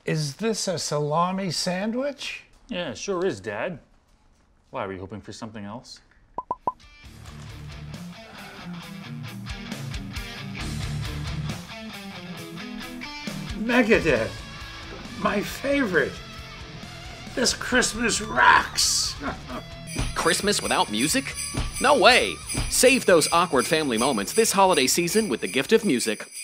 Is this a salami sandwich? Yeah, it sure is, Dad. Why, were you hoping for something else? Megadeth, my favorite. This Christmas rocks. Christmas without music? No way! Save those awkward family moments this holiday season with the gift of music.